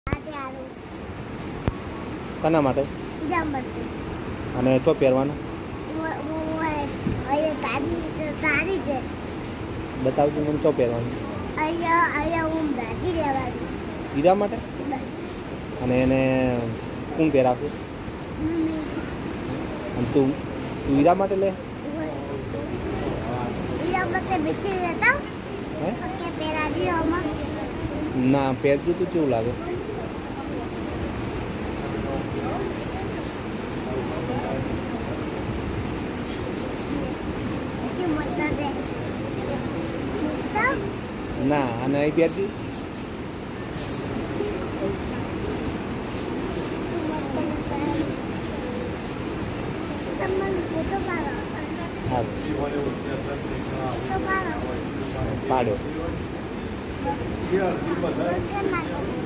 કના માટે અને તો પહેરવાનું બતાવજો મને તો પહેરવાનું હીરા માટે અને એને કોણ પહેરાવશે અને તું હીરા માટે લે ના પહેરજો તો કેવું લાગે ના અને અહીં પહેરજી પાડ્યો